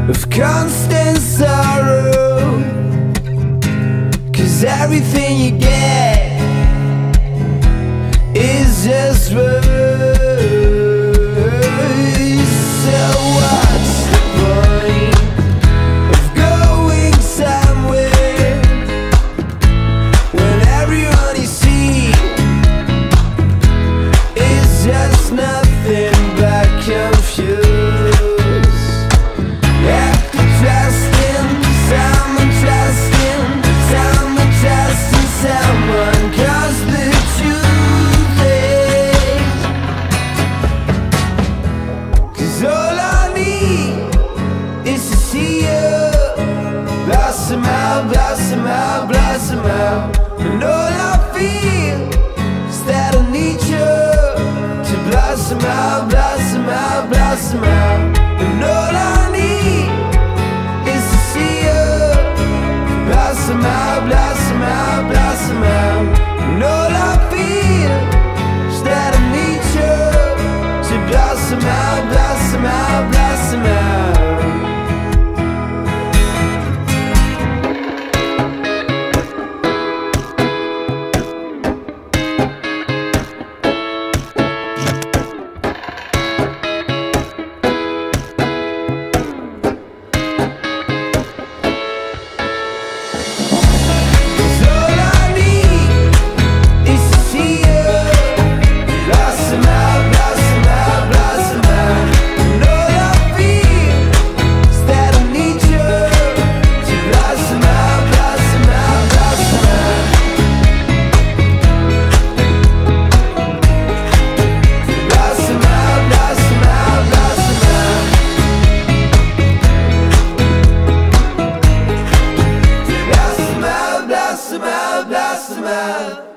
of constant sorrow, 'cause everything you get is just words. So what's the point of going somewhere when everyone you see is just nothing but confused? After trusting someone, trusting someone, 'cause the truth is, 'cause all I need is to see you blossom out, blossom out, blossom out. And all I feel is that I need you to blossom out, blossom out, blossom out. And all I need is to see you blossom out, blossom out, blossom out. And all I feel is that I need you to blossom out, blossom out, blossom out. Blossom out, blossom out.